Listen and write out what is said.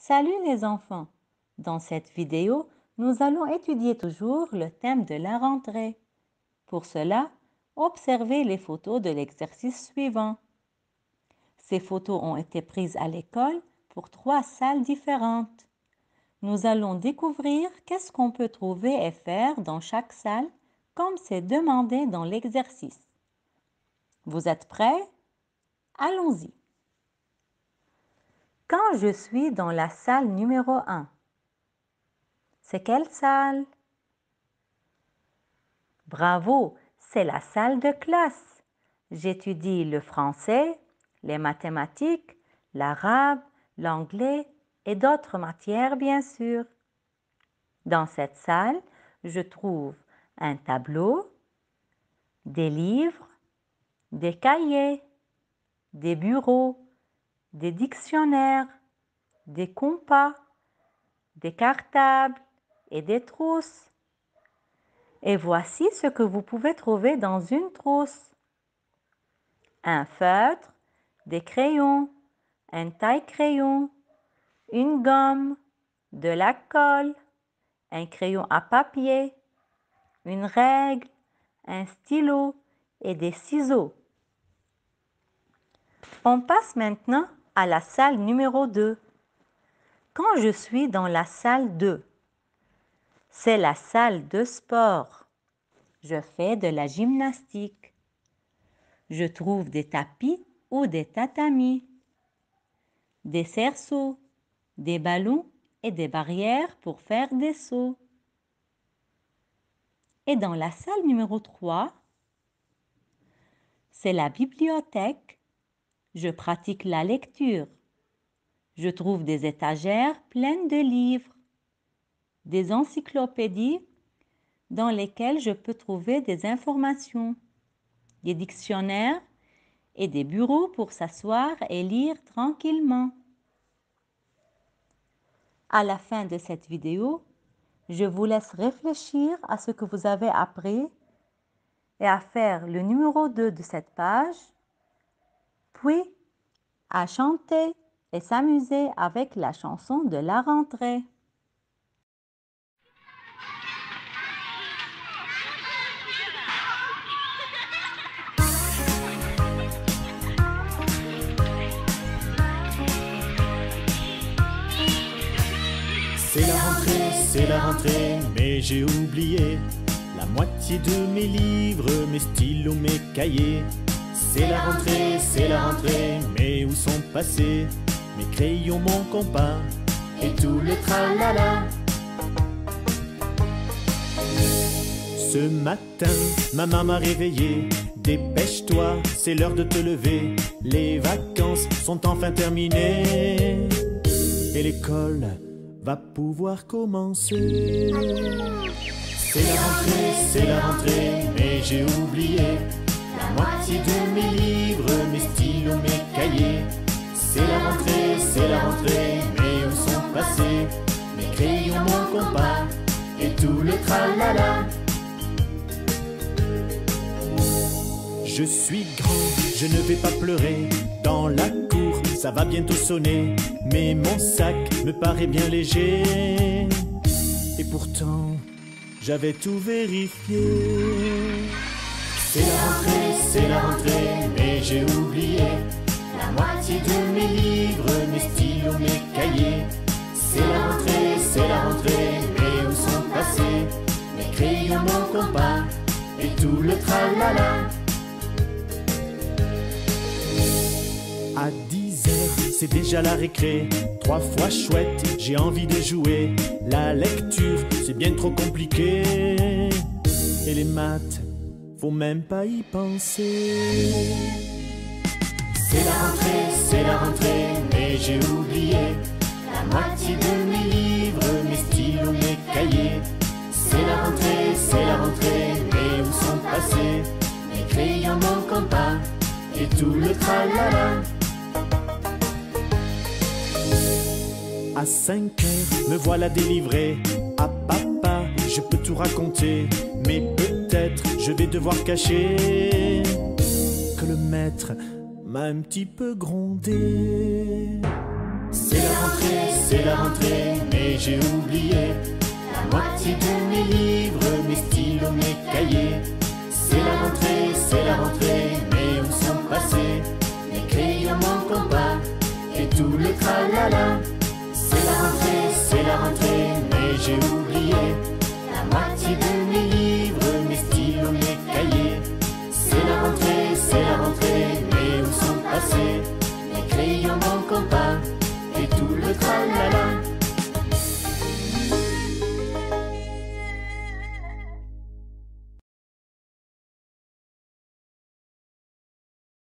Salut les enfants! Dans cette vidéo, nous allons étudier toujours le thème de la rentrée. Pour cela, observez les photos de l'exercice suivant. Ces photos ont été prises à l'école pour 3 salles différentes. Nous allons découvrir qu'est-ce qu'on peut trouver et faire dans chaque salle, comme c'est demandé dans l'exercice. Vous êtes prêts? Allons-y! Quand je suis dans la salle numéro 1, c'est quelle salle? Bravo, c'est la salle de classe. J'étudie le français, les mathématiques, l'arabe, l'anglais et d'autres matières bien sûr. Dans cette salle, je trouve un tableau, des livres, des cahiers, des bureaux, des dictionnaires, des compas, des cartables et des trousses. Et voici ce que vous pouvez trouver dans une trousse. Un feutre, des crayons, un taille-crayon, une gomme, de la colle, un crayon à papier, une règle, un stylo et des ciseaux. On passe maintenant à la salle numéro 2. Quand je suis dans la salle 2, c'est la salle de sport. Je fais de la gymnastique. Je trouve des tapis ou des tatamis, des cerceaux, des ballons et des barrières pour faire des sauts. Et dans la salle numéro 3, c'est la bibliothèque. Je pratique la lecture. Je trouve des étagères pleines de livres, des encyclopédies dans lesquelles je peux trouver des informations, des dictionnaires et des bureaux pour s'asseoir et lire tranquillement. À la fin de cette vidéo, je vous laisse réfléchir à ce que vous avez appris et à faire le numéro 2 de cette page, puis à chanter et s'amuser avec la chanson de la rentrée. C'est la rentrée, mais j'ai oublié la moitié de mes livres, mes stylos, mes cahiers. C'est la rentrée, mais où sont passés mes crayons, mon compas et tout le tralala? Ce matin, maman m'a réveillé. Dépêche-toi, c'est l'heure de te lever. Les vacances sont enfin terminées et l'école va pouvoir commencer. C'est la rentrée, mais j'ai oublié la moitié de mes livres, mes stylos, mes cahiers. C'est la rentrée, mais où sont passés mes crayons, mon compas et tout le tralala? Je suis grand, je ne vais pas pleurer. Dans la cour, ça va bientôt sonner, mais mon sac me paraît bien léger. Et pourtant, j'avais tout vérifié. C'est la rentrée, mais j'ai oublié la moitié de mes livres, mes stylos, mes cahiers. C'est la rentrée, mais où sont passés mes crayons, mon compas et tout le tralala? À 10 heures, c'est déjà la récré. 3 fois chouette, j'ai envie de jouer. La lecture, c'est bien trop compliqué. Et les maths, faut même pas y penser. C'est la rentrée, mais j'ai oublié la moitié de mes livres, mes stylos, mes cahiers. C'est la rentrée, mais où sont passés mes crayons, mon compas et tout le tralala? À 5 heures, me voilà délivré. À papa, je peux tout raconter, mais peut-être je vais devoir cacher que le maître m'a un petit peu grondé. C'est c'est la rentrée, mais j'ai oublié la moitié de mes livres, mes stylos, mes cahiers. C'est la rentrée, mais où sont passés mes crayons, mon compas et tout le tralala. C'est la rentrée, mais j'ai oublié